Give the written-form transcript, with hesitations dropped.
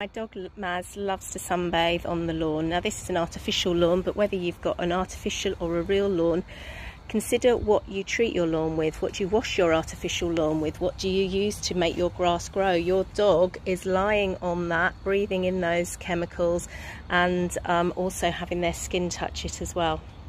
My dog Maz loves to sunbathe on the lawn. Now this is an artificial lawn, but whether you've got an artificial or a real lawn, consider what you treat your lawn with. What do you wash your artificial lawn with? What do you use to make your grass grow? Your dog is lying on that, breathing in those chemicals, and also having their skin touch it as well.